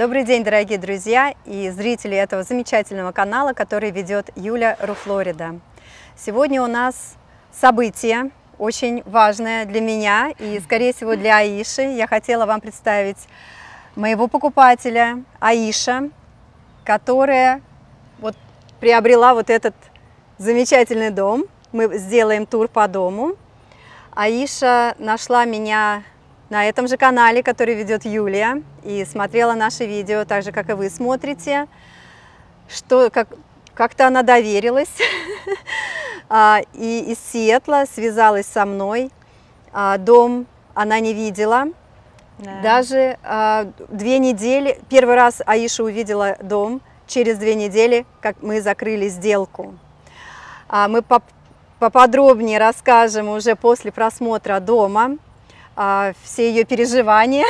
Добрый день, дорогие друзья и зрители этого замечательного канала, который ведет Юля Руфлорида. Сегодня у нас событие очень важное для меня и, скорее всего, для Аиши. Я хотела вам представить моего покупателя Аиша, которая приобрела вот этот замечательный дом. Мы сделаем тур по дому. Аиша нашла меня на этом же канале, который ведет Юлия, и смотрела наши видео, так же, как и вы смотрите, что как-то она доверилась, и из Сиэтла связалась со мной. Дом она не видела, даже 2 недели, первый раз Аиша увидела дом через 2 недели, как мы закрыли сделку. Мы поподробнее расскажем уже после просмотра дома, все ее переживания,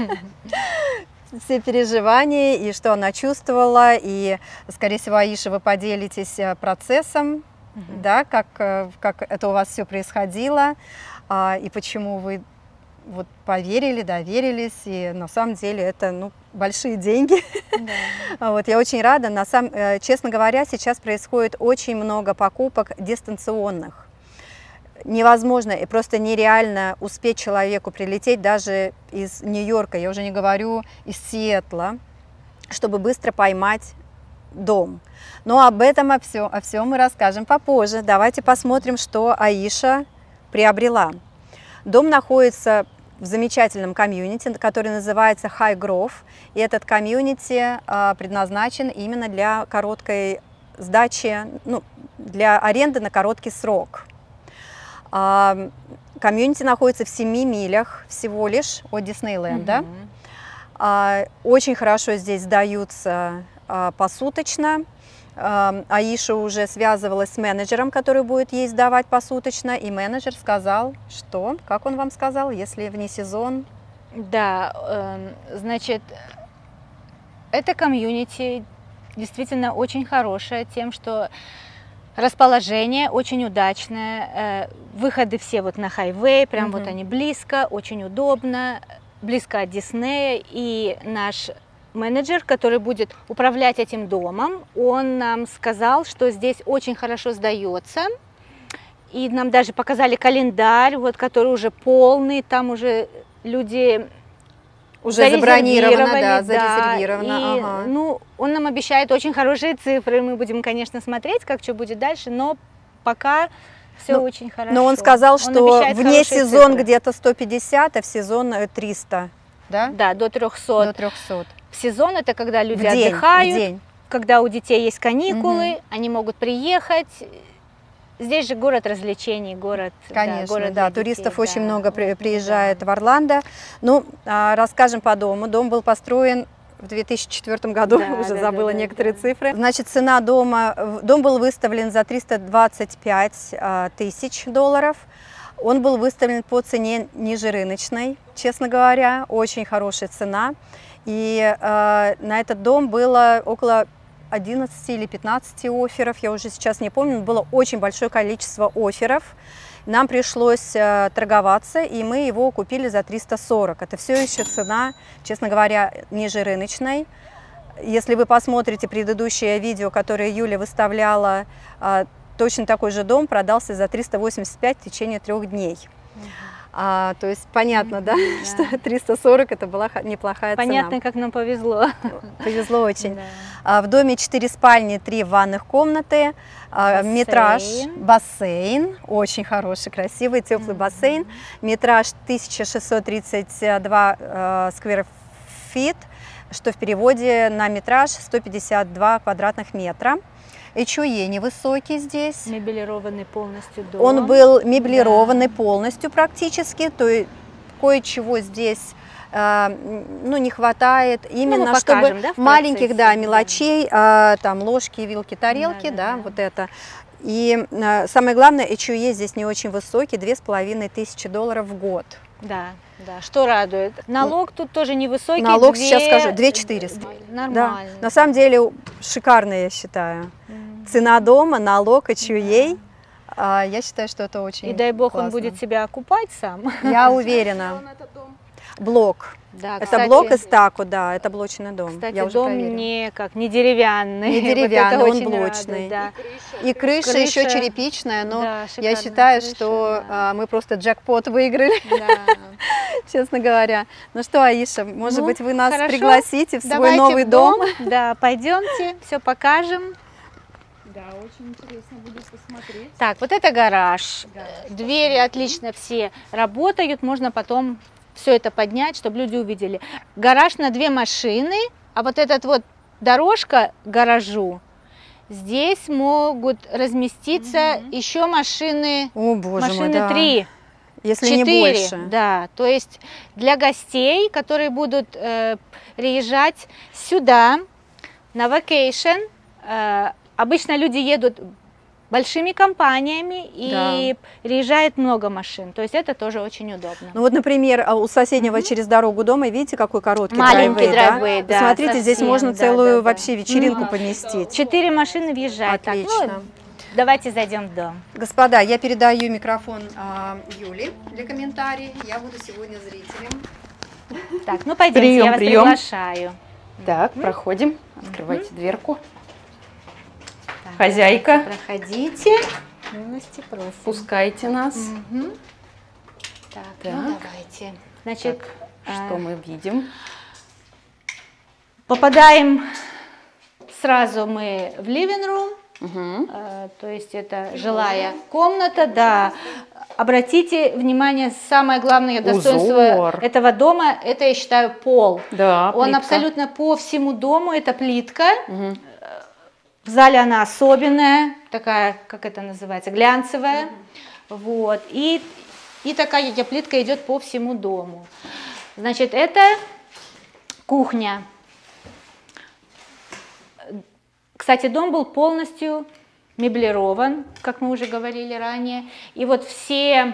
и что она чувствовала, и, скорее всего, Аиша, вы поделитесь процессом, да, как это у вас все происходило, и почему вы поверили, доверились, и на самом деле это большие деньги. Да. Я очень рада. Честно говоря, сейчас происходит очень много покупок дистанционных. Невозможно и просто нереально успеть человеку прилететь даже из Нью-Йорка, я уже не говорю из Сиэтла, чтобы быстро поймать дом. Но об этом, о всем мы расскажем попозже. Давайте посмотрим, что Аиша приобрела. Дом находится в замечательном комьюнити, который называется High Grove, и этот комьюнити предназначен именно для короткой сдачи, для аренды на короткий срок. Комьюнити находится в 7 милях всего лишь от Диснейленда. Очень хорошо здесь сдаются посуточно. Аиша уже связывалась с менеджером, который будет ей сдавать посуточно, и менеджер сказал, что, как он вам сказал, если вне сезон? Да, значит, это комьюнити действительно очень хорошее тем, что расположение очень удачное, выходы все на хайвей, прям они близко, очень удобно, близко от Диснея, и наш менеджер, который будет управлять этим домом, он нам сказал, что здесь очень хорошо сдается, и нам даже показали календарь, который уже полный, там уже люди уже забронировано, зарезервировано. И, он нам обещает очень хорошие цифры, мы будем, конечно, смотреть, как что будет дальше, но пока все очень хорошо. Но он сказал, что вне сезон где-то 150, а в сезон 300, да? Да, до 300. До 300. В сезон это когда люди отдыхают, когда у детей есть каникулы, они могут приехать. Здесь же город развлечений, город. Конечно, да, туристов очень много приезжает в Орландо. Расскажем по дому. Дом был построен в 2004 году, уже забыла некоторые цифры. Значит, цена дома, дом был выставлен за 325 тысяч долларов. Он был выставлен по цене ниже рыночной, честно говоря, очень хорошая цена. И на этот дом было около 11 или 15 офферов, я уже сейчас не помню, но было очень большое количество офферов. Нам пришлось торговаться, и мы его купили за 340. Это все еще цена, честно говоря, ниже рыночной. Если вы посмотрите предыдущее видео, которое Юля выставляла, точно такой же дом продался за 385 в течение 3 дней. То есть понятно, да, что 340 это была неплохая цена. Понятно, как нам повезло. Повезло очень. В доме 4 спальни, 3 ванных комнаты, метраж, бассейн, очень хороший, красивый, теплый бассейн, метраж 1632 сквер фит, что в переводе на метраж 152 квадратных метра. HOE невысокий здесь. Меблированный полностью дом. Он был меблированный полностью практически, то есть кое-чего здесь не хватает, именно покажем, чтобы маленьких мелочей, там ложки, вилки, тарелки, вот это. И самое главное, HOE здесь не очень высокий, 2500 долларов в год. Да, что радует. Налог тут тоже невысокий. Налог, сейчас скажу, 2400. Нормально. Да. На самом деле шикарно, я считаю. Цена дома, налог, HOE. Я считаю, что это очень И дай бог классно. Он будет себя окупать сам. Я уверена. блок. Да, Это кстати, блок из тако, да, это блочный дом. Кстати, я уже дом проверила. не деревянный. Не Вот деревянный, это он очень блочный. радует, да. И крыша еще Крыша, черепичная, но да, я шикарная считаю, крыша, что да. мы просто джекпот выиграли, Да. честно говоря. Ну что, Аиша, может Ну, быть, вы нас хорошо. пригласите в свой Давайте новый в дом? Да, пойдемте, все покажем. Да, очень интересно будет посмотреть. Так, вот это гараж. Двери отлично все работают, можно потом все это поднять, чтобы люди увидели. Гараж на 2 машины, а вот этот вот дорожка к гаражу, здесь могут разместиться еще машины, О, боже мой, машины да. 3. Если 4, не больше. да, то есть для гостей, которые будут приезжать сюда на vacation, обычно люди едут большими компаниями и приезжает много машин, то есть это тоже очень удобно. Ну вот, например, у соседнего через дорогу дома, видите, какой короткий Маленький драйвей, да? Посмотрите, здесь совсем, можно да, целую да. вообще вечеринку поместить. 4 машины въезжают. Так, Отлично. ну, давайте зайдем в дом. Господа, я передаю микрофон Юле для комментариев. Я буду сегодня зрителем. Так, ну пойдемте, Прием, я вас прием. приглашаю. Так, проходим. Открывайте дверку. Так, Хозяйка. проходите. Милости просим. Пускайте нас. Мгм. Так, ну Так. давайте. Значит, Что мы видим? попадаем сразу мы в living room, Угу. то есть это жилая комната, да. Обратите внимание, самое главное достоинство Узор. этого дома, это, я считаю, пол. Да, Он плитка. абсолютно по всему дому, это плитка. Мгм. В зале она особенная, такая, как это называется, глянцевая. Вот. И такая плитка идет по всему дому. Значит, это кухня. Кстати, дом был полностью меблирован, как мы уже говорили ранее. И вот вся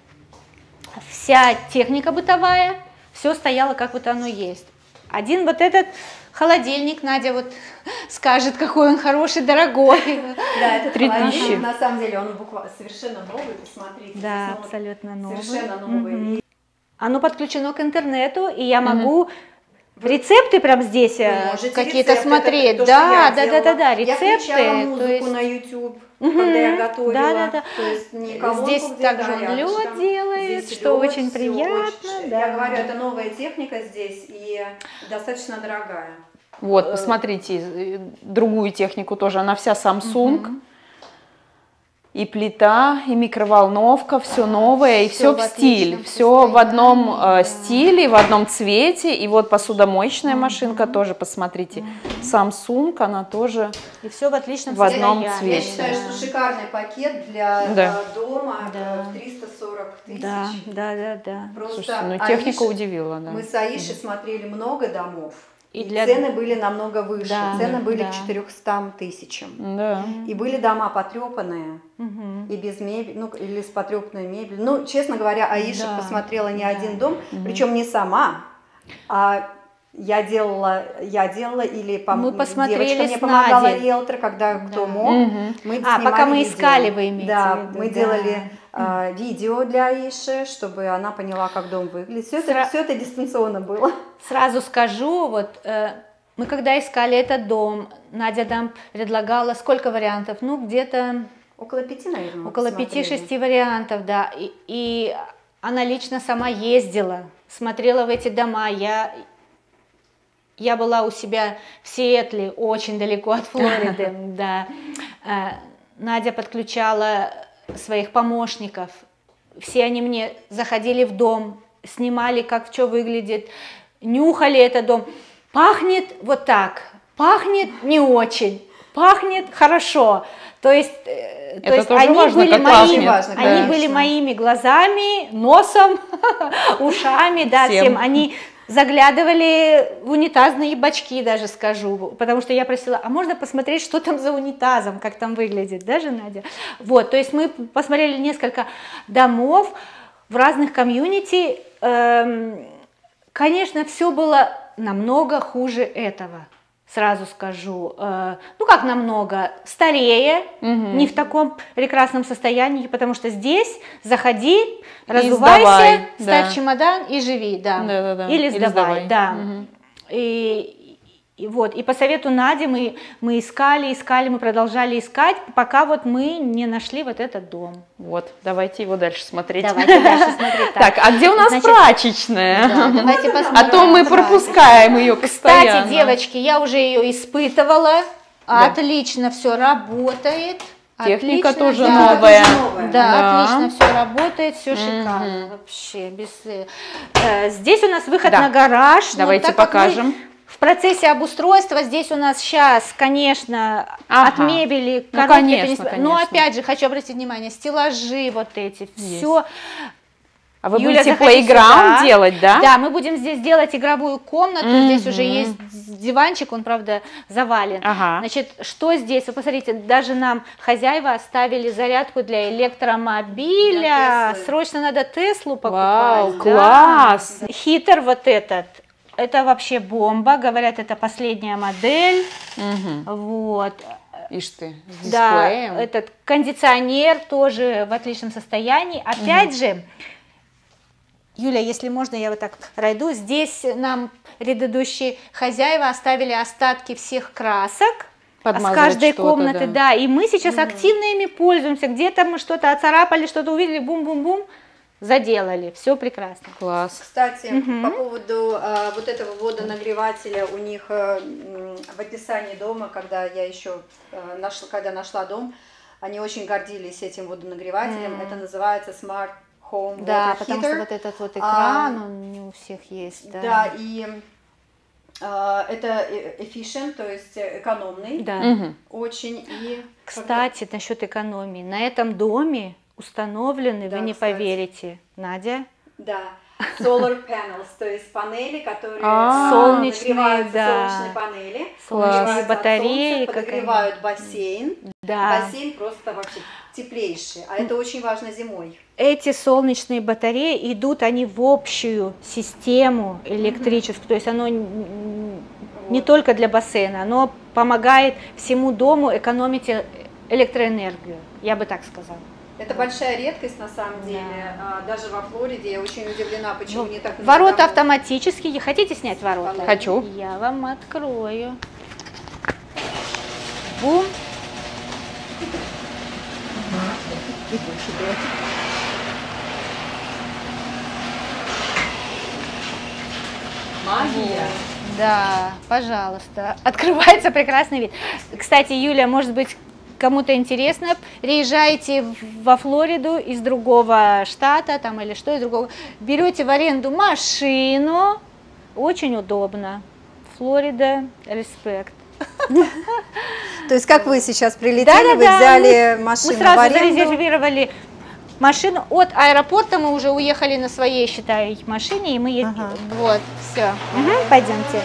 техника бытовая, все стояло, как вот оно есть. Один вот этот холодильник, Надя вот скажет, какой он хороший, дорогой. Да, это 3000. на самом деле он буквально совершенно новый, посмотрите. Да, здесь, ну, абсолютно новый. Совершенно новый. Оно подключено к интернету, и я могу рецепты прям здесь Можете какие-то рецепты, смотреть. это то, что Да, я да, делала. да, да, Я рецепты. включала то музыку есть на YouTube, когда я готовила. да. То есть не колонку Здесь где-то также рядышком. лед делает, Здесь что лед, очень всё приятно. очень- Да. Я говорю, это новая техника здесь и достаточно дорогая. Вот, посмотрите, другую технику тоже. Она вся Samsung. И плита, и микроволновка, все новое, и Всё все в в стиль. отличном Все в одном состоянии, да. стиле, в одном цвете. И вот посудомоечная машинка тоже, посмотрите. Samsung, она тоже И все в отличном в одном состоянии. цвете. Я считаю, что шикарный пакет для Да. дома Да. в 340 тысяч. Да, да, да. Просто Слушайте, ну техника Аиша- удивила, да. Мы с Аишей смотрели много домов, И и для- цены были намного выше. Да, Цены были да. к 400 тысячам. Да. И были дома потрепанные, и без мебели, ну, или с потрепанной мебелью. Ну, честно говоря, Аиша Да, посмотрела не да. один дом, причем не сама, а я делала или Мы посмотрели девочка мне с помогала, Надей. риэлтор, когда кто Да. мог. Мгм. Мы А, снимали пока мы видео. искали, вы имеете Да, в виду, мы да. делали видео для Аиши, чтобы она поняла, как дом выглядит. Все это дистанционно было. Сразу скажу, вот мы когда искали этот дом, Надя нам предлагала сколько вариантов? Ну, где-то Около 5, наверное. мы около посмотрели. 5-6 вариантов, да. И она лично сама ездила, смотрела в эти дома. Я была у себя в Сиэтле, очень далеко от Флориды, да. Надя подключала своих помощников. Все они мне заходили в дом, снимали, как что выглядит, нюхали этот дом. Пахнет вот так, пахнет не очень, пахнет хорошо. То есть тоже они важно, были как моими, пахнет, они да. были моими глазами, носом, ушами, да, всем. Они заглядывали в унитазные бачки, даже скажу, потому что я просила, а можно посмотреть, что там за унитазом, как там выглядит, даже Надя? Вот, то есть мы посмотрели несколько домов в разных комьюнити. Конечно, все было намного хуже этого. сразу скажу, ну как намного, старее, не в таком прекрасном состоянии, потому что здесь заходи, разувайся, ставь чемодан и живи, да. Или сдавай, да. И вот, и по совету Нади мы искали, мы продолжали искать, пока вот мы не нашли вот этот дом. Вот, давайте его дальше смотреть. Давайте дальше смотреть. Так, а где у нас прачечная? Да, давайте посмотрим. А то мы пропускаем ее постоянно. Кстати, девочки, я уже ее испытывала, отлично все работает. Техника отлично, тоже да, новая. Да, отлично все работает, все шикарно вообще. Здесь у нас выход на гараж. Давайте покажем. В процессе обустройства здесь у нас сейчас, конечно, от мебели коробки, но опять же хочу обратить внимание, стеллажи вот эти, все. А вы будете плейграунд делать, да? Да, мы будем здесь делать игровую комнату, здесь уже есть диванчик, он, правда, завален. Значит, что здесь? Вы посмотрите, даже нам хозяева оставили зарядку для электромобиля, срочно надо Теслу покупать. Вау, класс! Хитер вот этот. Это вообще бомба, говорят, это последняя модель. Вот. Ишь ты, с дисплеем. Да, этот кондиционер тоже в отличном состоянии. Опять же, Юля, если можно, я вот так пройду. Здесь нам предыдущие хозяева оставили остатки всех красок с каждой комнаты. Да. И мы сейчас активно ими пользуемся. Где-то мы что-то оцарапали, что-то увидели, бум-бум-бум. Заделали, все прекрасно. Класс. Кстати, по поводу вот этого водонагревателя, у них в описании дома, когда я еще нашла дом, они очень гордились этим водонагревателем. Это называется Smart Home Water Да, Heater. потому что вот этот вот экран, он не у всех есть. Да, да, и это efficient, то есть экономный. Да. Очень. И кстати, насчет экономии. На этом доме установлены, да, вы не поверите, Надя. Да, solar panels, то есть панели, которые солнечные, солнечные панели, солнечные батареи, подогревают бассейн. Да. Бассейн просто вообще теплейший, а это очень важно зимой. Эти солнечные батареи идут, они в общую систему электрическую, то есть оно не только для бассейна, оно помогает всему дому экономить электроэнергию, я бы так сказала. Это большая редкость на самом деле, даже во Флориде. Я очень удивлена, почему не так много. Ворота автоматические. Хотите снять ворота? Хочу. Я вам открою. Бум. Магия. Да, пожалуйста. Открывается прекрасный вид. Кстати, Юля, может быть, кому-то интересно, приезжаете во Флориду из другого штата там или что, из другого, берете в аренду машину, очень удобно. Флорида, респект. То есть как вы сейчас прилетели, вы взяли машину в аренду? Мы сразу зарезервировали машину, от аэропорта мы уже уехали на своей, считай, машине, и мы ездили. Вот, все. Пойдемте.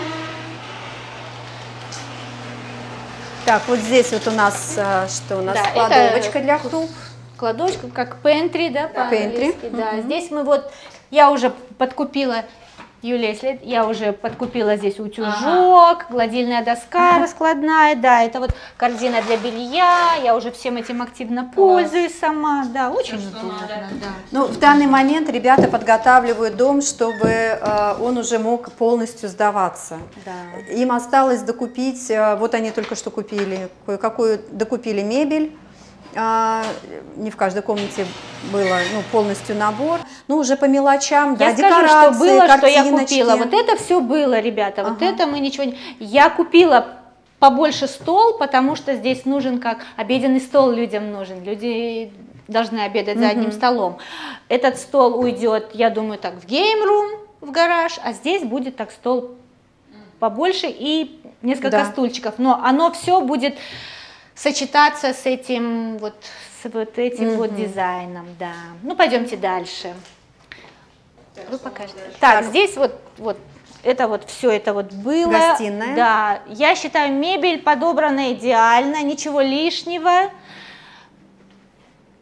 Так, вот здесь вот у нас, что у нас, да, кладовочка для круп. Кладовочка, как пентри, да, по-английски. Да. Здесь мы вот, я уже подкупила, Юлия, если я уже подкупила здесь утюжок, гладильная доска раскладная, да, это вот корзина для белья, я уже всем этим активно пользуюсь сама, да, очень удобно. Да. Ну, в данный момент ребята подготавливают дом, чтобы он уже мог полностью сдаваться. Да. Им осталось докупить, вот они только что купили, кое-какую докупили мебель. Не в каждой комнате было полностью набор, но уже по мелочам, да, декорации, скажу, что было, картиночки. что я купила. Вот это все было, ребята, вот это мы ничего не... Я купила побольше стол, потому что здесь нужен как обеденный стол людям нужен, люди должны обедать за одним столом. Этот стол уйдет, я думаю, так в гейм-рум, в гараж, а здесь будет так стол побольше и несколько стульчиков, но оно все будет сочетаться с этим вот дизайном, да. Ну, пойдемте дальше. Вы покажете. Так, здесь вот это вот все это вот было. Гостиная. Да, я считаю, мебель подобрана идеально, ничего лишнего.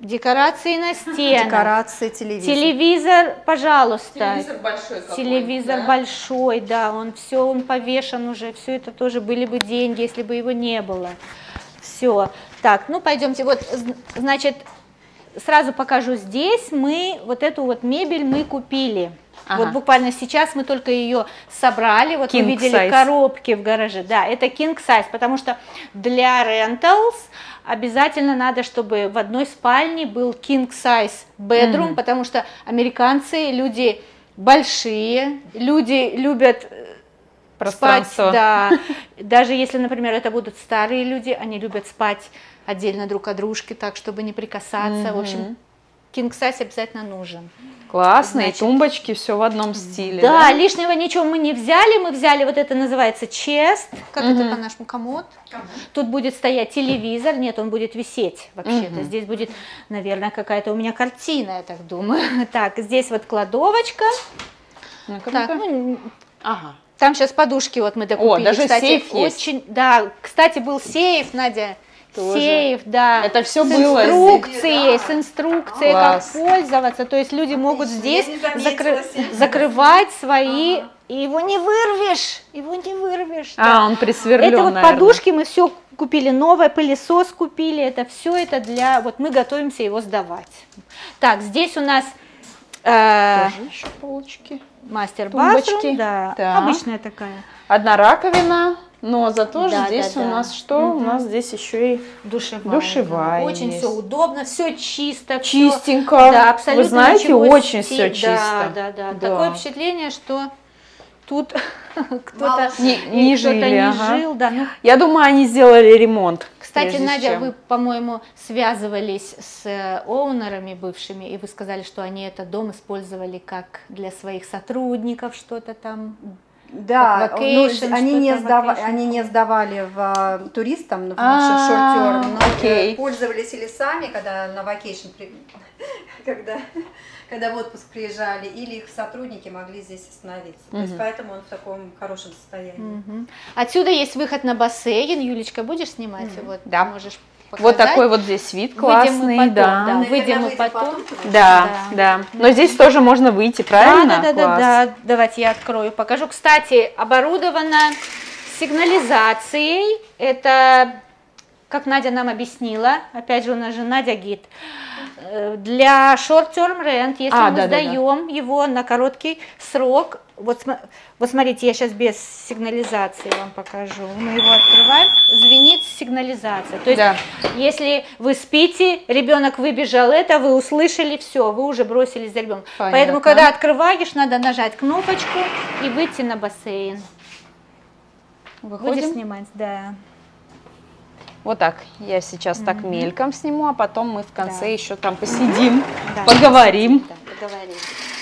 Декорации на стенах. Декорации, телевизор. Телевизор, пожалуйста. Телевизор большой какой, Телевизор да? большой, да, он повешен уже, все это тоже были бы деньги, если бы его не было. Все. Так, ну пойдемте, вот, значит, сразу покажу здесь, мы вот эту вот мебель мы купили. Ага. Вот буквально сейчас мы только ее собрали, вот King вы видели size. коробки в гараже, да, это king size, потому что для rentals обязательно надо, чтобы в одной спальне был king size bedroom, потому что американцы люди большие, люди любят спать, Пространство. да, даже если, например, это будут старые люди, они любят спать отдельно друг от дружки, так, чтобы не прикасаться, в общем, king size обязательно нужен. Классно, Значит, и тумбочки, все в одном стиле. Да, лишнего ничего мы не взяли, мы взяли вот это называется chest, как это по-нашему, комод. Тут будет стоять телевизор, нет, он будет висеть вообще-то, здесь будет, наверное, какая-то у меня картина, я так думаю. Так, здесь вот кладовочка. Ну-ка, Так, ну-ка. ну, Ага. там сейчас подушки вот мы докупили. О, даже кстати, сейф есть. очень, да, кстати, был сейф, Надя. Тоже. Сейф, да. Это всё с было инструкцией, с инструкцией, Класс. как пользоваться. То есть люди могут здесь я не заметила сейф. закрывать свои, и его не вырвешь, его не вырвешь. А, он присверлен, Это вот наверное. подушки мы все купили, новый пылесос купили, это все это для, вот мы готовимся его сдавать. Так, здесь у нас Тоже еще полочки. мастер-басрум, Тумбочки. да, Так. обычная такая. Одна раковина, но зато же Да, здесь да, у да. нас что? У нас здесь еще и Душевая. Очень есть. все удобно, все чисто. Чистенько. Всё, да, абсолютно Вы знаете, ничего очень сти- все чисто. Да, да, да. Да. Такое впечатление, что тут кто-то Мало Не кто-то жили, не ага. жил. Да. Ну, Я думаю, они сделали ремонт. кстати, прежде Надя, чем. вы, по-моему, связывались с оунерами бывшими, и вы сказали, что они этот дом использовали как для своих сотрудников, что-то там. Да, Как ну, vacation, они, не что-то vacation. они не сдавали туристам в А, шорт-терм, но окей. пользовались или сами, когда на вакейшн, когда в отпуск приезжали, или их сотрудники могли здесь остановиться. То есть поэтому он в таком хорошем состоянии. Мгм. Отсюда есть выход на бассейн. Юлечка, будешь снимать? Вот, Да. можешь Вот показать. такой вот здесь вид Выйдем мы классный, потом, да. да. Наверное, Выйдем мы выйдем потом. Да, Да. да. Но здесь тоже можно выйти, правильно? Да, Класс. да. Давайте я открою, покажу. Кстати, оборудовано сигнализацией. Это, как Надя нам объяснила, опять же, у нас же Надя гид. Для short-term rent, если мы да-да-да. сдаем его на короткий срок, вот смотрите, я сейчас без сигнализации вам покажу. Мы его открываем, звенит сигнализация. То есть, Да. если вы спите, ребенок выбежал, это вы услышали, все, вы уже бросились за ребенком. Понятно. Поэтому, когда открываешь, надо нажать кнопочку и выйти на бассейн. Будешь Выходим. снимать, да. Вот так. Я сейчас так мельком сниму, а потом мы в конце Да. еще там посидим, Да, поговорим. Да, поговорим.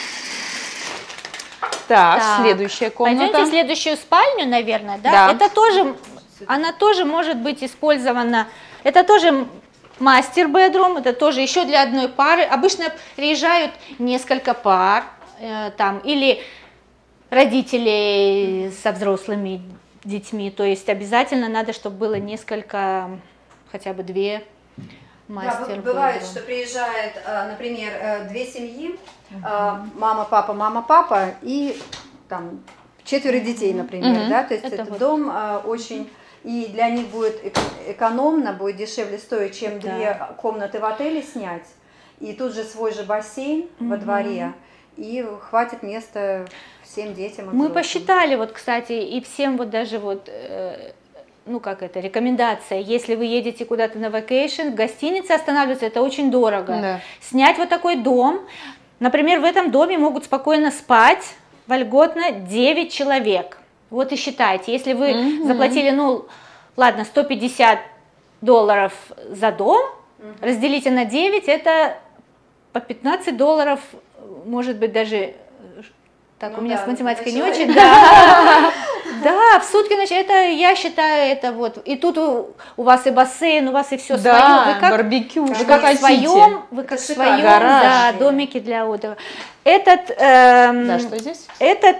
Так, Так, следующая комната. Пойдемте в следующую спальню, наверное, да? Да. Это тоже, она тоже может быть использована, это тоже мастер-бедрум, это тоже еще для одной пары. Обычно приезжают несколько пар, там, или родителей со взрослыми детьми, то есть обязательно надо, чтобы было несколько, хотя бы две Да, мастер-бедрум. бывает, что приезжает, например, две семьи, мама, папа и там 4 детей, например, да, то есть Это этот вот. дом очень, и для них будет экономно, будет дешевле стоить, чем Да. 2 комнаты в отеле снять, и тут же свой же бассейн во дворе, и хватит места всем детям. и Мы взрослым. посчитали, вот, кстати, и всем вот даже вот, ну как это, рекомендация, если вы едете куда-то на вакейшн, в гостинице останавливаться, это очень дорого. Да. Снять вот такой дом, например, в этом доме могут спокойно спать вольготно 9 человек. Вот и считайте, если вы заплатили, ну ладно, $150 за дом, разделите на 9, это по $15, может быть, даже... Так, Ну у меня да, с математикой не на очень, человека. да. Да, в сутки, значит, это, я считаю, это вот, и тут у вас и бассейн, у вас и все свое. Да, Вы как, барбекю, вы что как в хотите. своем, вы как в Это шикарно. своем, Гараж. да, домике для отдыха. Этот, Да, что здесь?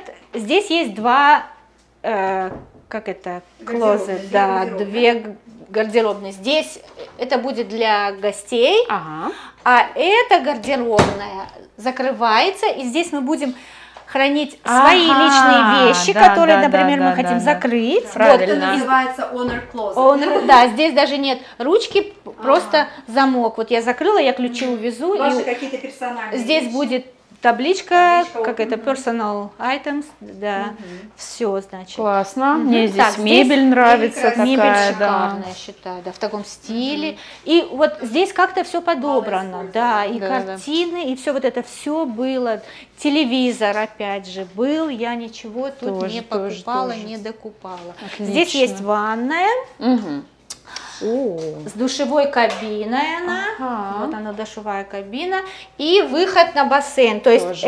здесь есть два, как это, Гардеробные, клозет, две да, гардеробные. две гардеробная. Здесь это будет для гостей, Ага. а эта гардеробная закрывается, и здесь мы будем хранить свои личные вещи, да, которые, да, например, да, мы да, хотим да. закрыть. Правильно. Это называется honor closet. Да, здесь даже нет ручки, просто замок. Вот я закрыла, я ключи увезу. Ваши И какие-то персональные здесь вещи. будет табличка, Табличка, как это, personal items, да, все, значит. Классно. Мне здесь Так, мебель здесь нравится такая, Мебель да. шикарная, я считаю, да, в таком стиле. И вот здесь как-то все подобрано, да, и Да, картины, и все вот это все было. Телевизор, опять же, был, я ничего тут Тоже, не тоже, покупала, тоже. не докупала. Отлично. Здесь есть ванная Мгм. О, с душевой кабиной она. Ага. Вот она, душевая кабина. И выход на бассейн. То есть Тоже.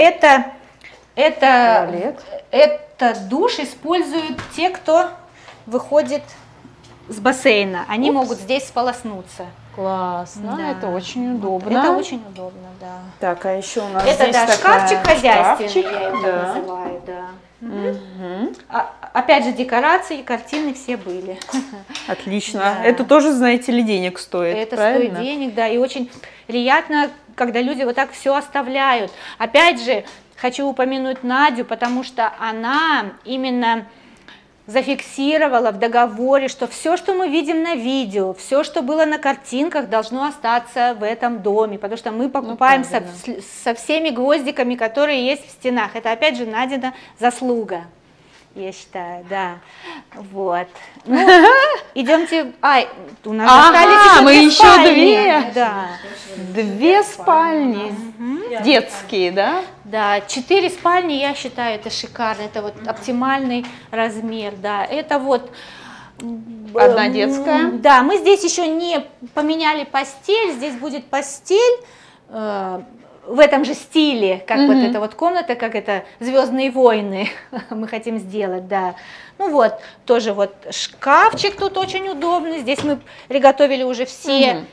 это туалет. душ используют те, кто выходит с бассейна. Они могут здесь сполоснуться. Классно, Да. это очень Вот. удобно. Это очень удобно, да. Так, а еще у нас Это, здесь да, такая шкафчик хозяйственный, шкафчик, я его да. называю, да. Мгм. Опять же, декорации, картины все были. Отлично. Да. Это тоже, знаете ли, денег стоит, Это правильно? стоит денег, да, и очень приятно, когда люди вот так все оставляют. Опять же, хочу упомянуть Надю, потому что она именно зафиксировала в договоре, что все, что мы видим на видео, все, что было на картинках, должно остаться в этом доме, потому что мы покупаем со всеми гвоздиками, которые есть в стенах. Это опять же Надина заслуга, я считаю, да. Вот. Ну, идемте. У нас остались мы две еще спальни. две. Да. Две спальни. Детские, да? Да, 4 спальни, я считаю, это шикарно, это вот оптимальный размер, да, это вот... Одна детская. Да, мы здесь еще не поменяли постель, здесь будет постель в этом же стиле, как вот эта вот комната, как это «Звездные войны» мы хотим сделать, да. Ну вот, тоже вот шкафчик тут очень удобный, здесь мы приготовили уже все...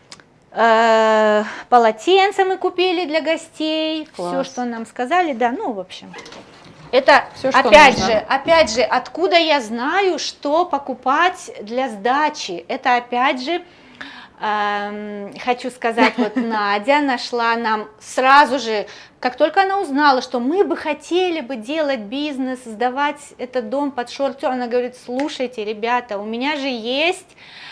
полотенца мы купили для гостей, все, что нам сказали, да, ну, в общем. Это, Всё, что опять же, откуда я знаю, что покупать для сдачи? Это, опять же, хочу сказать, вот Надя нашла нам сразу же, как только она узнала, что мы бы хотели бы делать бизнес, сдавать этот дом под шорт-терм, она говорит: слушайте, ребята, у меня же есть...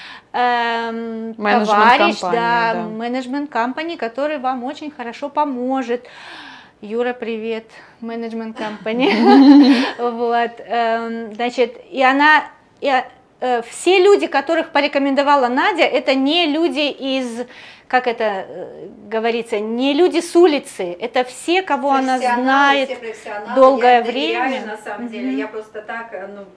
товарищ, да, менеджмент компании, который вам очень хорошо поможет. Юра, привет, менеджмент компании. Вот, значит, все люди, которых порекомендовала Надя, это не люди из, как это говорится, не люди с улицы, это все, кого она знает долгое время. На самом деле, я просто так,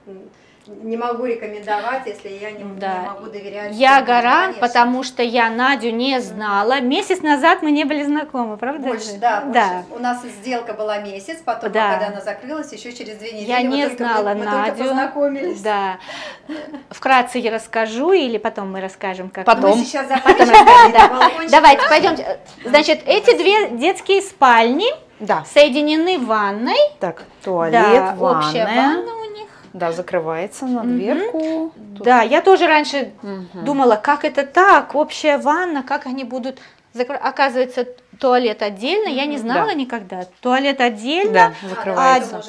не могу рекомендовать, если я не могу доверять. Я гарант, потому что я Надю не знала. Месяц назад мы не были знакомы, правда? Больше, да, больше. У нас сделка была месяц, потом, когда она закрылась, еще через 2 недели я не знала мы Надю. только познакомились. Да. Вкратце я расскажу, или потом мы расскажем, как потом. Мы сейчас Давайте, пойдемте. Значит, эти 2 детские спальни соединены ванной. Так, туалет, да, ванная. Общая ванна у них. Да, закрывается на дверку. Да, я тоже раньше думала, как это так, общая ванна, как они будут закрывать. Оказывается, туалет отдельно, я не знала никогда. Туалет отдельно, закрывается.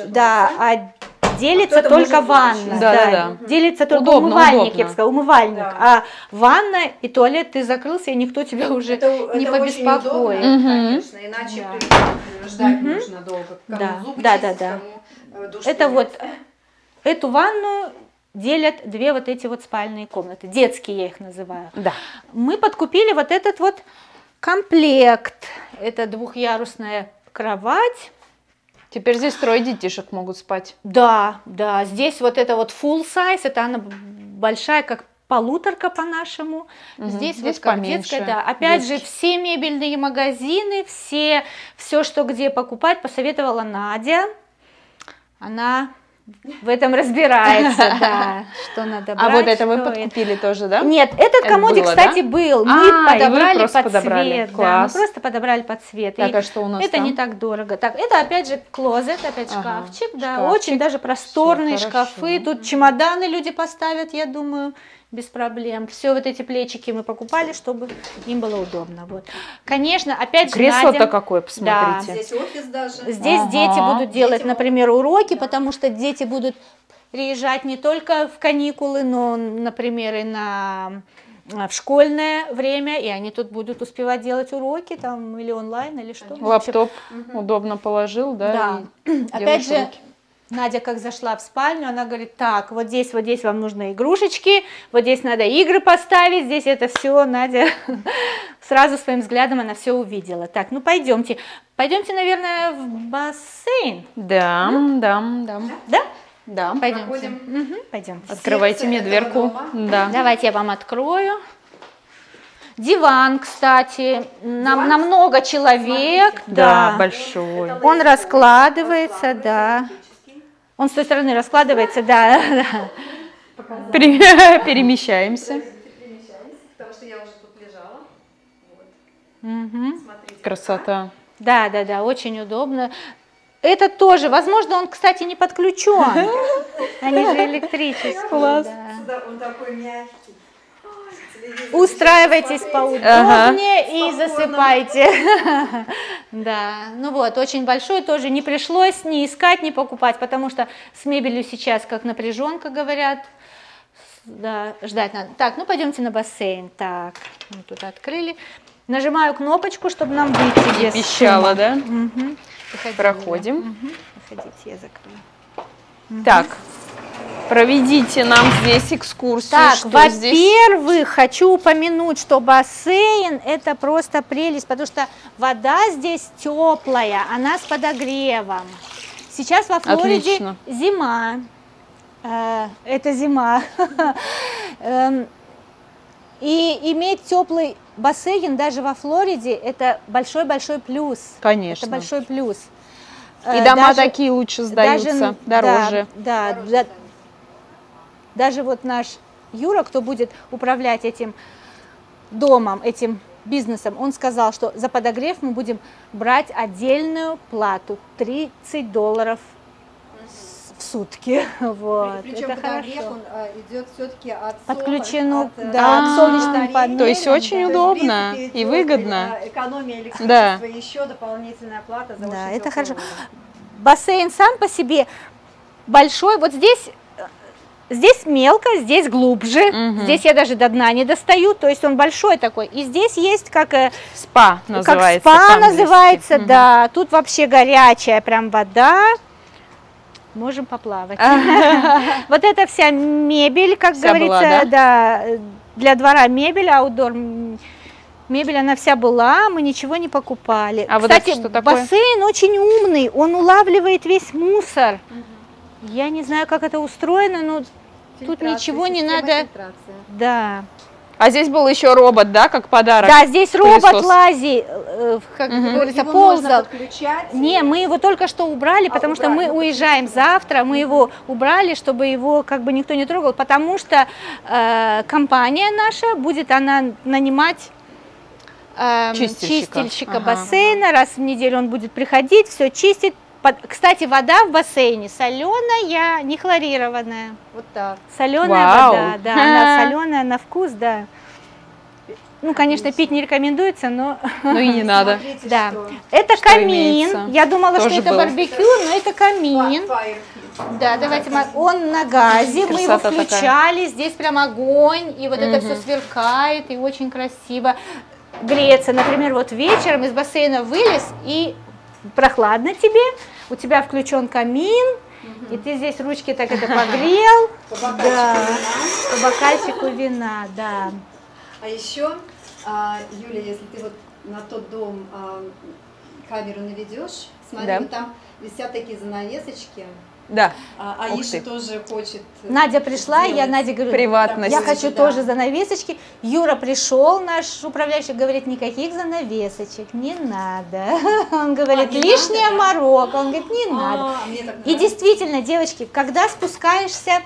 делится только ванна. Да. Делится только Удобно, умывальник, удобно. я бы сказала, умывальник. А ванна и туалет, ты закрылся, и никто тебя уже не побеспокоит. Конечно, иначе ждать нужно долго. Да. Это вот... Эту ванну делят 2 вот эти вот спальные комнаты, детские я их называю. Да. Мы подкупили вот этот вот комплект. Это 2-ярусная кровать. Теперь здесь 3 детишек могут спать. Да, здесь вот это вот full size, это она большая, как полуторка по-нашему. Здесь вот как поменьше. детская, да. Опять же, все мебельные магазины, все, что где покупать, посоветовала Надя. Она в этом разбирается, да, что надо брать. А вот это вы что подкупили тоже, да? Нет, этот комодик, было, кстати, да? был. Мы подобрали под подобрали. цвет. Класс. Да, мы просто подобрали под цвет. Так, И а что у нас это там? не так дорого. Так, это опять же клозет, опять Ага, шкафчик, да, шкафчик. очень даже просторные Всё шкафы. хорошо. Тут чемоданы люди поставят, я думаю, без проблем. Все вот эти плечики мы покупали, чтобы им было удобно. Вот. Конечно, опять же, Кресло-то Надя, какое, посмотрите. Да. Здесь офис даже. Здесь дети будут делать, например, уроки, потому что дети будут приезжать не только в каникулы, но, например, и в школьное время, и они тут будут успевать делать уроки, там, или онлайн, или что. Лаптоп удобно положил, да? Да. Опять же, Надя как зашла в спальню, она говорит, так, вот здесь вам нужны игрушечки, вот здесь надо игры поставить, здесь это все, Надя сразу своим взглядом она все увидела. Так, ну пойдемте, наверное, в бассейн. Да. Да? Пойдемте. Пойдемте. Открывайте мне дверку. Да. Давайте я вам открою. Диван, кстати, на много человек. Да, большой. Он раскладывается, да. Он с той стороны раскладывается, да. Перемещаемся. Потому что я уже тут лежала. Смотрите. Красота. Да, очень удобно. Это тоже, возможно, он, кстати, не подключен. Они же электрические. Класс. Он такой мягкий. Устраивайтесь поудобнее и засыпайте. Да, ну вот, очень большой тоже, не пришлось ни искать, ни покупать, потому что с мебелью сейчас как напряженка, говорят, да, ждать надо. Так, ну пойдемте на бассейн. Так, мы тут открыли. Нажимаю кнопочку, чтобы нам выйти без Пищала, да? Выходи, Проходим. Выходите, я закрою. Так, проведите нам здесь экскурсию. Так, что здесь? во-первых, хочу упомянуть, что бассейн это просто прелесть, потому что вода здесь теплая, она с подогревом. Сейчас во Флориде Отлично. зима. Это зима. И иметь теплый бассейн даже во Флориде это большой-большой плюс. Конечно. Это большой плюс. И дома такие лучше сдаются, дороже. Да, даже вот наш Юра, кто будет управлять этим домом, этим бизнесом, он сказал, что за подогрев мы будем брать отдельную плату $30 в сутки. Вот. Причем это подогрев, хорошо. он идет все-таки от Подключено, от, да, к солнечным панелям. То есть очень удобно и выгодно. Экономия электричества, Да. и еще дополнительная плата за Да, очень это теплую хорошо. воду. Бассейн сам по себе большой. Вот здесь мелко, здесь глубже. Здесь я даже до дна не достаю. То есть он большой такой. И здесь есть как спа называется. Как спа по-английски. называется, да. Тут вообще горячая прям вода. Можем поплавать. Вот эта вся мебель, как говорится, да, для двора мебель, аутдор мебель, она вся была, мы ничего не покупали. А вот кстати, это что такое? бассейн очень умный, он улавливает весь мусор. Я не знаю, как это устроено, но тут ничего не надо. Да. А здесь был еще робот, да, как подарок? Да, здесь робот Пылесос. лазит, как говорится, Его ползал. можно подключать. Не, мы его только что убрали, потому что мы уезжаем завтра, мы его убрали, чтобы его как бы никто не трогал, потому что компания наша будет нанимать чистильщика бассейна, раз в неделю он будет приходить, все чистить. Кстати, вода в бассейне соленая, не хлорированная. Вот так. Соленая вода, да, она соленая на вкус, да. Ну, конечно, пить не рекомендуется, но... Ну и не надо. Да. Это камин. имеется. Я думала, Тоже что это был. барбекю, но это камин. Да, давайте, он на газе, мы его Красота включали, здесь прям огонь, и вот это все сверкает, и очень красиво. Греется, например, вот вечером из бассейна вылез, и прохладно тебе, у тебя включен камин, и ты здесь ручки так это погрел. По бокальчику вина, да. А еще, Юля, если ты вот на тот дом камеру наведешь, смотри, Да. вот там висят такие занавесочки. Да. Аиша тоже хочет. Надя пришла, я Наде говорю, Приватность. я хочу Да. тоже занавесочки. Юра пришел, наш управляющий, говорит, никаких занавесочек, не надо. Он говорит, не лишняя надо, да? морока. Он говорит, не надо. Мне так И нравится. действительно, девочки, когда спускаешься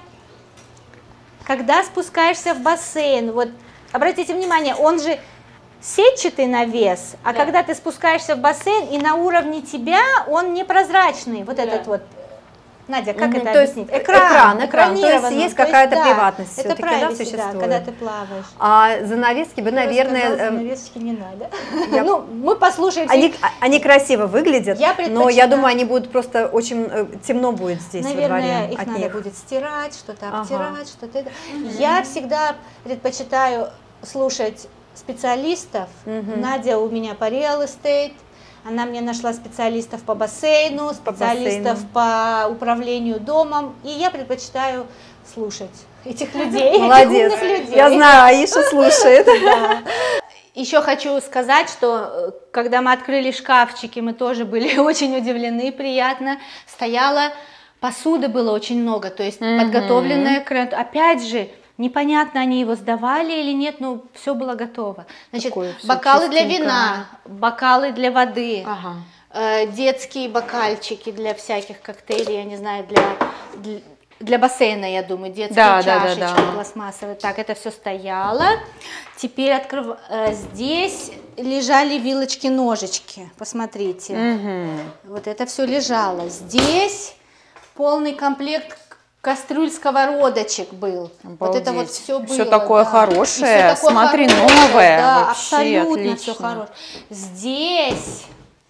в бассейн, вот обратите внимание, он же сетчатый навес, а Да. когда ты спускаешься в бассейн и на уровне тебя он непрозрачный, вот этот вот. Надя, как это То есть объяснить? экран. То есть Экранировано. есть какая-то да, приватность это все-таки, да, privacy, существует? да, когда ты плаваешь. А занавески бы, наверное... Занавесочки не надо. Ну, мы послушаем. Они красиво выглядят, но я думаю, они будут просто очень темно будет здесь во дворе. Наверное, их надо будет стирать, что-то обтирать, что-то. Я всегда предпочитаю слушать специалистов. Надя у меня по real estate, она мне нашла специалистов по бассейну, специалистов по управлению домом, и я предпочитаю слушать этих людей. Молодец, этих умных людей. Я знаю, Аиша слушает. Еще хочу сказать, что когда мы открыли шкафчики, мы тоже были очень удивлены, приятно. Стояла, посуды было очень много, то есть подготовленная к ренту. Опять же, непонятно, они его сдавали или нет, но все было готово. Значит, бокалы для вина, бокалы для воды, детские бокальчики для всяких коктейлей, я не знаю, для бассейна, я думаю, детские чашечки пластмассовые. Так, это все стояло. Теперь здесь лежали вилочки-ножички, посмотрите. Вот это все лежало. Здесь полный комплект кастрюль, сковородочек был. Обалдеть. Вот это вот все было. Все такое хорошее, всё такое смотри, хорошее, новое. Да, вообще, абсолютно отлично. все хорошее. Здесь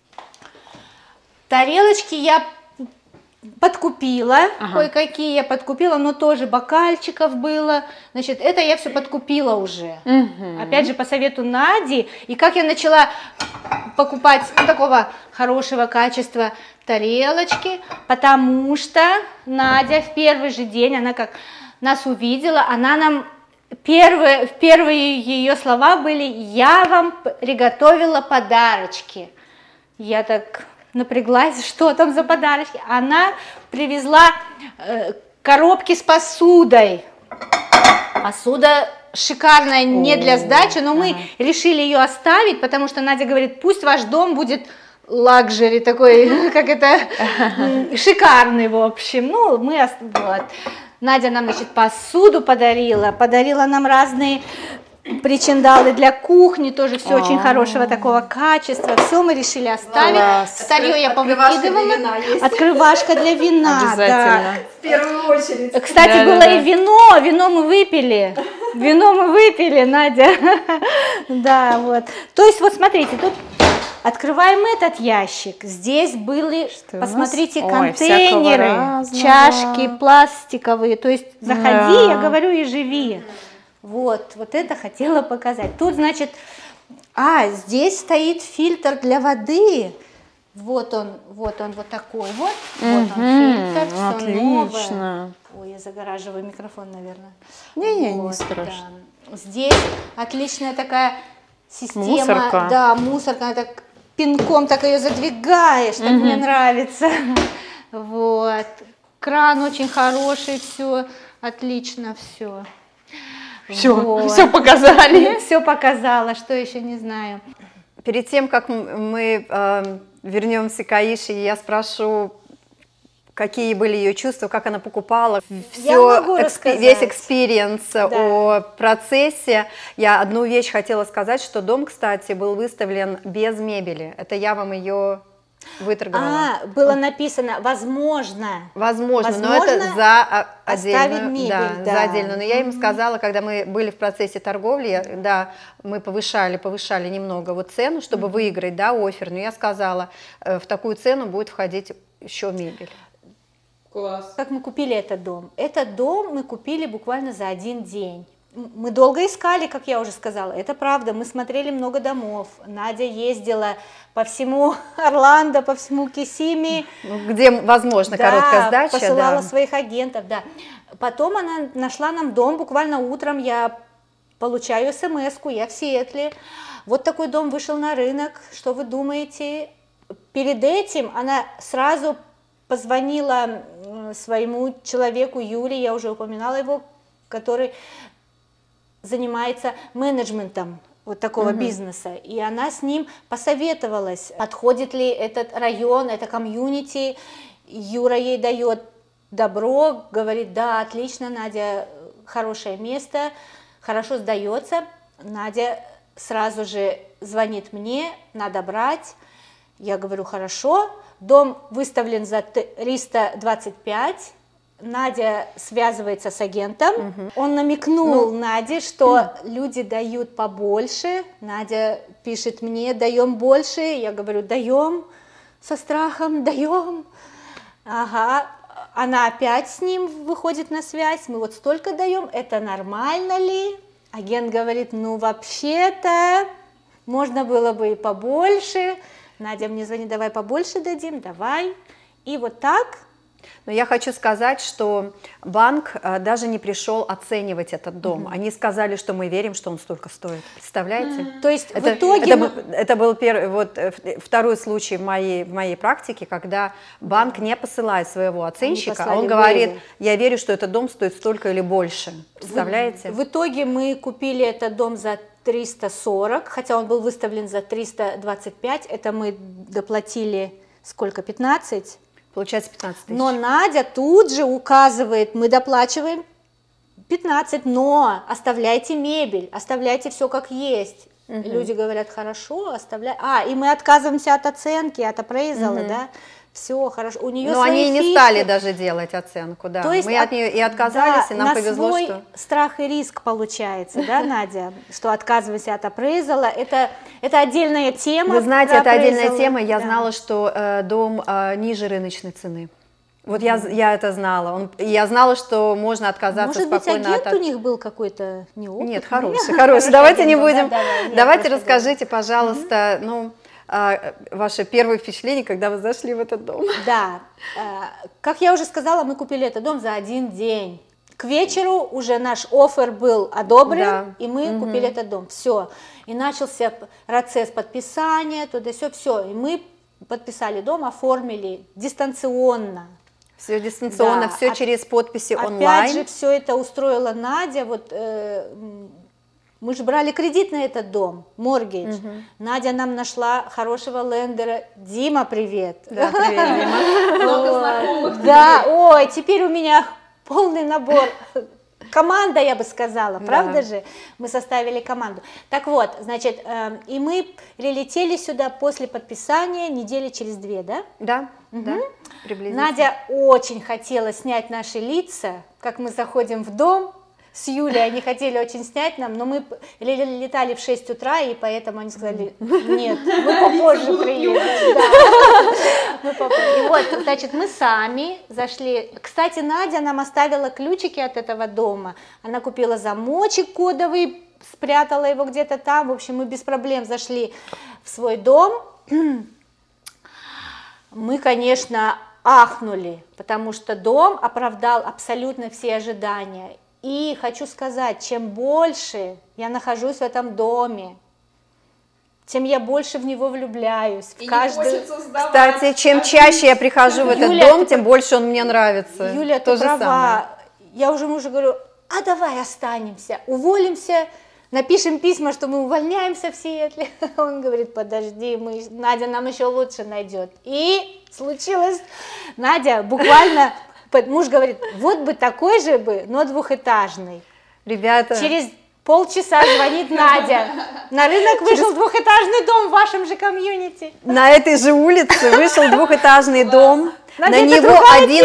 тарелочки я подкупила, кое-какие я подкупила, но тоже бокальчиков было. Значит, это я все подкупила уже. Опять же, по совету Нади. И как я начала покупать такого хорошего качества тарелочки, потому что Надя в первый же день, она как нас увидела, она нам первые ее слова были: «Я вам приготовила подарочки». Я так напряглась, что там за подарочки. Она привезла коробки с посудой. Посуда шикарная, не для сдачи, но мы решили ее оставить, потому что Надя говорит: пусть ваш дом будет лакжери такой, как это, шикарный, в общем. Ну, мы, вот. Надя нам, значит, посуду подарила нам разные причиндалы для кухни, тоже все очень хорошего такого качества. Все мы решили оставить. Старье я повыкидывала. Открывашка для вина. Обязательно. В первую очередь. Кстати, было и вино. Вино мы выпили. Надя. Да, вот. То есть, вот смотрите, тут открываем этот ящик. Здесь были, посмотрите, контейнеры, чашки пластиковые. То есть, заходи, я говорю, и живи. Вот это хотела показать. Тут, значит, здесь стоит фильтр для воды. Вот он вот такой вот. Вот он фильтр, все отлично. новое. Ой, я загораживаю микрофон, наверное. Не страшно. Да. Здесь отличная такая система. Мусорка. Да, мусорка. Она так пинком так ее задвигаешь, так мне нравится. Вот. Кран очень хороший, все отлично, все. Все показали. Все показала, что еще не знаю. Перед тем, как мы вернемся к Аише, я спрошу, какие были ее чувства, как она покупала, весь экспириенс о процессе. Я одну вещь хотела сказать, что дом, кстати, был выставлен без мебели. Это я вам ее выторговала. Было написано возможно, но это за отдельную мебель, за отдельную. Но я им сказала, когда мы были в процессе торговли, да, мы повышали немного вот цену, чтобы выиграть, да, оффер. Но я сказала, в такую цену будет входить еще мебель. Класс. Как мы купили этот дом? Этот дом мы купили буквально за один день. Мы долго искали, как я уже сказала, это правда, мы смотрели много домов, Надя ездила по всему Орландо, по всему Киссими. Где возможно короткая сдача. Посылала своих агентов, да. Потом она нашла нам дом, буквально утром я получаю смс-ку, я в Сиэтле, вот такой дом вышел на рынок, что вы думаете? Перед этим она сразу позвонила своему человеку Юле, я уже упоминала его, который занимается менеджментом вот такого бизнеса, и она с ним посоветовалась, подходит ли этот район, это комьюнити. Юра ей дает добро, говорит: да, отлично, Надя, хорошее место, хорошо сдается. Надя сразу же звонит мне, надо брать. Я говорю, хорошо, дом выставлен за 325, Надя связывается с агентом, он намекнул Наде, что люди дают побольше, Надя пишет мне, даем больше, я говорю, даем, со страхом, даем, ага, она опять с ним выходит на связь, мы вот столько даем, это нормально ли? Агент говорит, ну вообще-то можно было бы и побольше, Надя мне звонит, давай побольше дадим, давай, и вот так. Но я хочу сказать, что банк даже не пришел оценивать этот дом. Они сказали, что мы верим, что он столько стоит. Представляете? То есть в итоге... Это был второй случай в моей практике, когда банк не посылает своего оценщика, а он говорит, я верю, что этот дом стоит столько или больше. Представляете? В итоге мы купили этот дом за 340, хотя он был выставлен за 325. Это мы доплатили сколько? 15? Получается 15 тысяч. Но Надя тут же указывает, мы доплачиваем 15, но оставляйте мебель, оставляйте все как есть. Люди говорят, хорошо, оставляй. И мы отказываемся от оценки, от апрейзала, да? Все хорошо. У нее но они не стали даже делать оценку, да. То есть мы от нее и отказались, и нам повезло, свой что... страх и риск получается, да, Надя, что отказывайся от апрейзала, это отдельная тема. Вы знаете, это отдельная тема, я знала, что дом ниже рыночной цены. Вот я это знала. Я знала, что можно отказаться спокойно. Может быть, агент у них был какой-то неопытный? Нет, хороший. Давайте не будем. Давайте расскажите, пожалуйста, ваше первое впечатление, когда вы зашли в этот дом. Да, как я уже сказала, мы купили этот дом за один день. К вечеру уже наш оффер был одобрен, и мы купили этот дом. Все. И начался процесс подписания, туда-все. И мы подписали дом, оформили дистанционно. Все дистанционно, все через подписи онлайн. Опять же, все это устроила Надя. Мы же брали кредит на этот дом, моргидж. Надя нам нашла хорошего лендера. Дима, привет. Да, привет, Дима. Много знакомых. Да, ой, теперь у меня полный набор. Команда, я бы сказала, правда же? Мы составили команду. Так вот, значит, и мы прилетели сюда после подписания недели через 2, да? Да, да, приблизительно. Надя очень хотела снять наши лица, как мы заходим в дом. С Юлей они хотели очень снять нам, но мы летали в 6 утра, и поэтому они сказали, нет, мы попозже приедем. И вот, значит, мы сами зашли. Кстати, Надя нам оставила ключики от этого дома. Она купила замочек кодовый, спрятала его где-то там. В общем, мы без проблем зашли в свой дом. Мы, конечно, ахнули, потому что дом оправдал абсолютно все ожидания. И хочу сказать, чем больше я нахожусь в этом доме, тем я больше в него влюбляюсь. И не хочется сдавать. Кстати, чем чаще я прихожу в этот дом, тем больше он мне нравится. Юля, ты права. Я уже мужу говорю, давай останемся, уволимся, напишем письма, что мы увольняемся в Сиэтле. Он говорит, подожди, Надя нам еще лучше найдет. И случилось, Надя буквально... Муж говорит, вот бы такой же бы, но двухэтажный. Ребята. Через полчаса звонит Надя. На рынок вышел двухэтажный дом в вашем же комьюнити. На этой же улице вышел двухэтажный дом. На него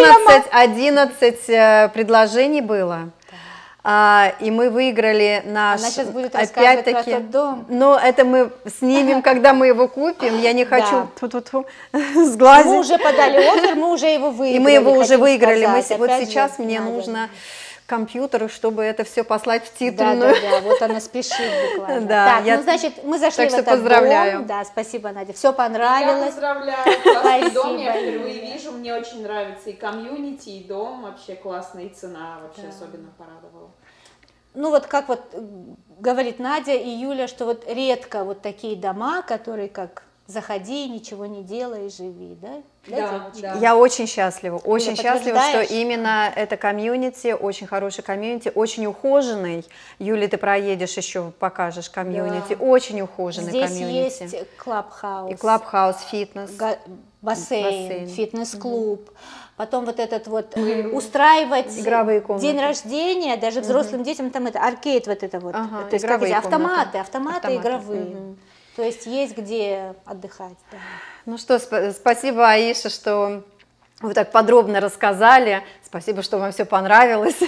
11 предложений было. И мы выиграли наш... Она сейчас будет рассказывать про этот дом. Но это мы снимем, когда мы его купим. Я не хочу сглазить. Мы уже подали оффер, мы уже его выиграли. И мы его уже выиграли. Вот сейчас мне нужно компьютер, чтобы это все послать в титульную. Да, вот она спешит буквально. Да, так, значит, мы зашли в этот поздравляю. дом. Да, спасибо, Надя. Все понравилось. Я поздравляю. Классный дом, я впервые вижу. Мне очень нравится и комьюнити, и дом. Вообще классно, и цена вообще особенно порадовала. Ну вот как вот говорит Надя и Юля, что вот редко вот такие дома, которые как заходи, ничего не делай, живи, да? Да. Я очень счастлива, что подтверждаешь? именно это комьюнити, очень хороший комьюнити, очень ухоженный. Юля, ты проедешь еще, покажешь комьюнити, очень ухоженный комьюнити. Здесь есть клабхаус. И клабхаус, фитнес. Бассейн, фитнес-клуб. Потом вот этот вот устраивать игровые комнаты. День рождения, даже взрослым детям, там это аркейд, вот это вот, то есть, автоматы игровые. То есть есть где отдыхать. Да. Ну что, спасибо, Аиша, что вы так подробно рассказали. Спасибо, что вам все понравилось.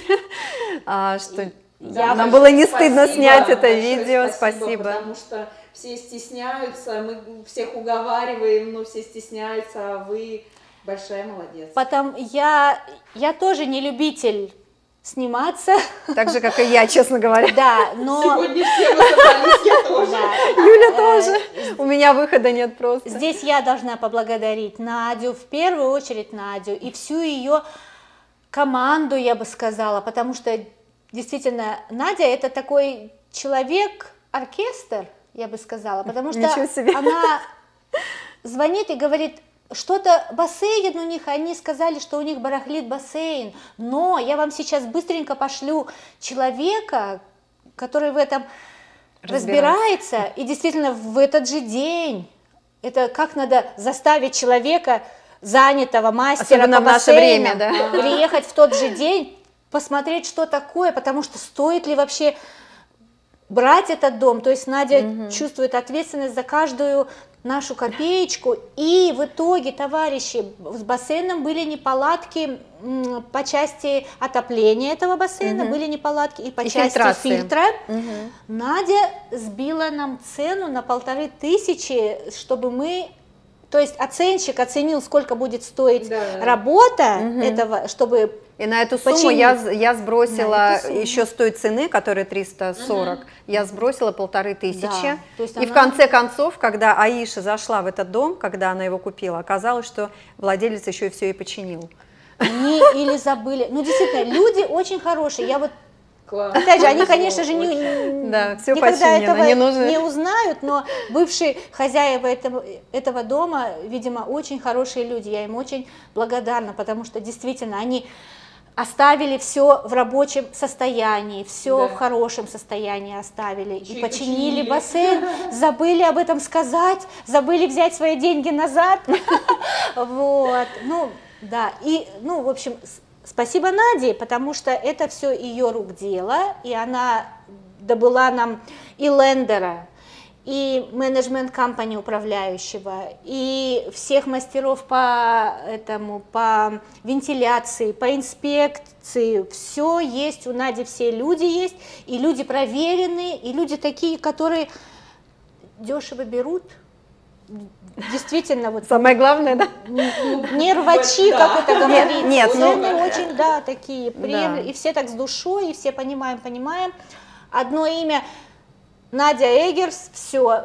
Что нам было не стыдно снять это видео. Спасибо. Потому что все стесняются, мы всех уговариваем, но все стесняются, а вы большая молодец. Потом я тоже не любитель сниматься. Так же, как и я, честно говоря. Да, но... Сегодня все мы собрались, я тоже. Юля тоже. У меня выхода нет просто. Здесь я должна поблагодарить Надю, в первую очередь Надю, и всю ее команду, я бы сказала, потому что действительно Надя это такой человек-оркестр, я бы сказала, потому что она звонит и говорит, что-то бассейн у них, они сказали, что у них барахлит бассейн, но я вам сейчас быстренько пошлю человека, который в этом разбирается, и действительно в этот же день, это как надо заставить человека, занятого мастера по бассейнам, приехать в тот же день, посмотреть, что такое, потому что стоит ли вообще брать этот дом, то есть Надя чувствует ответственность за каждую нашу копеечку, и в итоге, товарищи, с бассейном были неполадки по части отопления этого бассейна, были неполадки и по части фильтра. Надя сбила нам цену на 1500, чтобы мы, то есть оценщик оценил, сколько будет стоить работа этого, чтобы... И на эту сумму я сбросила еще с той цены, которая 340, я сбросила 1500. Да. И в конце концов, когда Аиша зашла в этот дом, когда она его купила, оказалось, что владелец еще и все и починил. Или забыли. Ну, действительно, люди очень хорошие. Я вот, опять же, они, конечно же, никогда этого не узнают, но бывшие хозяева этого дома, видимо, очень хорошие люди. Я им очень благодарна, потому что действительно они оставили все в рабочем состоянии, все в хорошем состоянии оставили. И починили бассейн, забыли об этом сказать, забыли взять свои деньги назад. Вот, ну, да, и, ну, в общем, спасибо Наде, потому что это все ее рук дело, и она добыла нам и лендера, и менеджмент компании управляющего, и всех мастеров по вентиляции, по инспекции, все есть у Нади, все люди есть, и люди проверенные, и люди такие, которые дешево берут, действительно, вот самое главное, да? Не рвачи, как это говорится, нет, цены очень, да, такие, и все так с душой, и все понимаем, одно имя Надя Эггерс, все,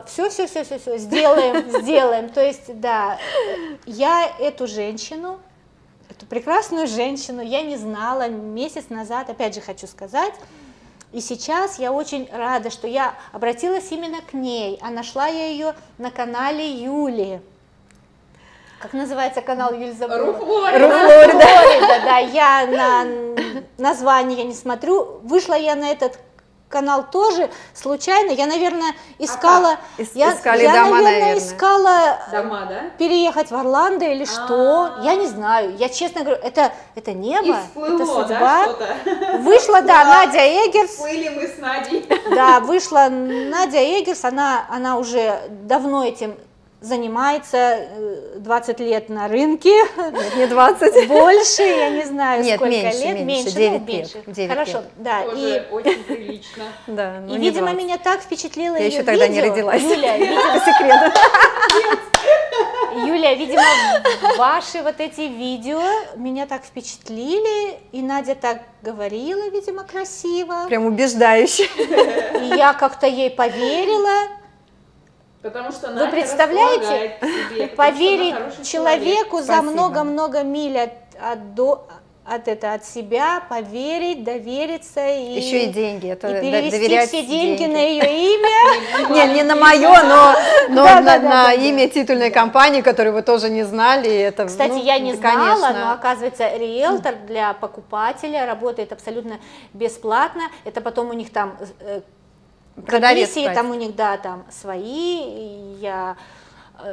сделаем, то есть, да, я эту женщину, эту прекрасную женщину я не знала месяц назад, опять же хочу сказать, и сейчас я очень рада, что я обратилась именно к ней, а нашла я ее на канале Юли. Как называется канал, Юль, забыла? Руфлорида, да, я на название не смотрю, вышла я на этот канал тоже случайно, я, наверное, искала, искала дома, да? переехать в Орландо или что, я не знаю, я честно говорю, это небо, это судьба. Да, вышла, да, Надя Эггерс. Всплыли мы с Надей. Да, вышла Надя Эггерс, она уже давно этим занимается, 20 лет на рынке. Нет, не 20. Больше, я не знаю, сколько меньше, лет. Меньше, 9 лет. Хорошо, да. Тоже очень прилично. Да, и, видимо, меня так впечатлило ее видео. Я еще тогда не родилась. Юля, по секрету. Юля, видимо, ваши вот эти видео меня так впечатлили, и Надя так говорила, видимо, красиво. Прям убеждающе. И я как-то ей поверила. Потому что вы представляете, поверить человеку за много-много миль от себя, поверить, довериться и еще и деньги, это и перевести все деньги на ее имя. Не на мое, но на имя титульной компании, которую вы тоже не знали. Кстати, я не знала, но оказывается, риэлтор для покупателя работает абсолютно бесплатно. Это потом у них там комиссии, там у них, да, там свои,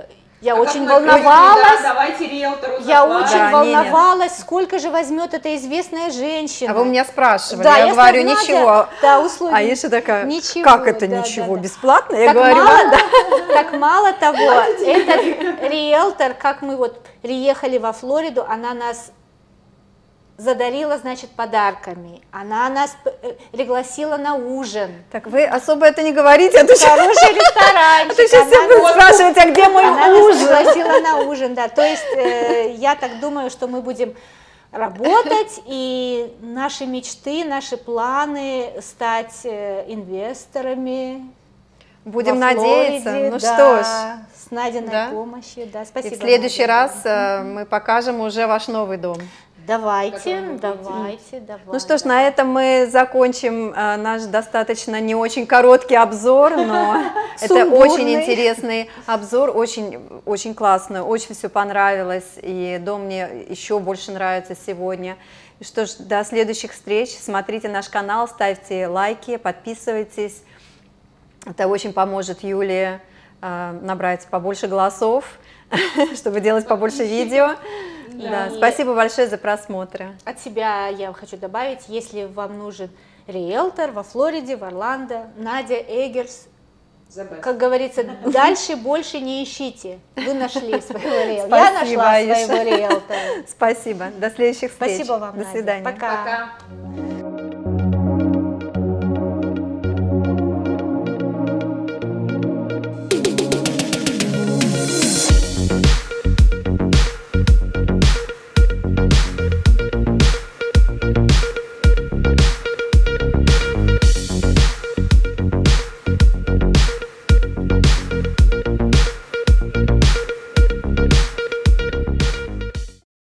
Я очень волновалась. Да, давайте риэлтору Я очень Да, волновалась, сколько же возьмет эта известная женщина. А вы меня спрашивали, Да, я говорю, сказала, ничего. Да, услуги. Аиша такая, Ничего, как это да, ничего, да. бесплатно? Я Так говорю, мало, да. так мало того, этот риэлтор, как мы вот приехали во Флориду, она нас задарила, значит, подарками, она нас пригласила на ужин. Так вы особо это не говорите, а то Хороший ресторанчик. сейчас все Она будут нас- спрашивать, а где мой Она нас ужин? пригласила на ужин, да. То есть я так думаю, что мы будем работать, и наши мечты, наши планы стать инвесторами. Будем во надеяться. Флориде, Ну да, что ж, с Надиной Да? помощью, да, и спасибо. в следующий Надя, раз да. мы покажем уже ваш новый дом. Давайте. Ну что ж, на этом мы закончим наш достаточно не очень короткий обзор, но это Сумбурный. очень интересный обзор, очень классно, очень все понравилось, и дом мне еще больше нравится сегодня. И что ж, до следующих встреч, смотрите наш канал, ставьте лайки, подписывайтесь, это очень поможет Юле набрать побольше голосов, чтобы делать побольше видео. Да, И спасибо большое за просмотр. От себя я хочу добавить, если вам нужен риэлтор во Флориде, в Орландо, Надя Эггерс, как говорится, дальше больше не ищите. Вы нашли своего риэлтора. Я Спасибо, нашла Аиша. своего риэлтора. Спасибо. До следующих встреч. Спасибо вам, До Надя. свидания. Пока. Пока.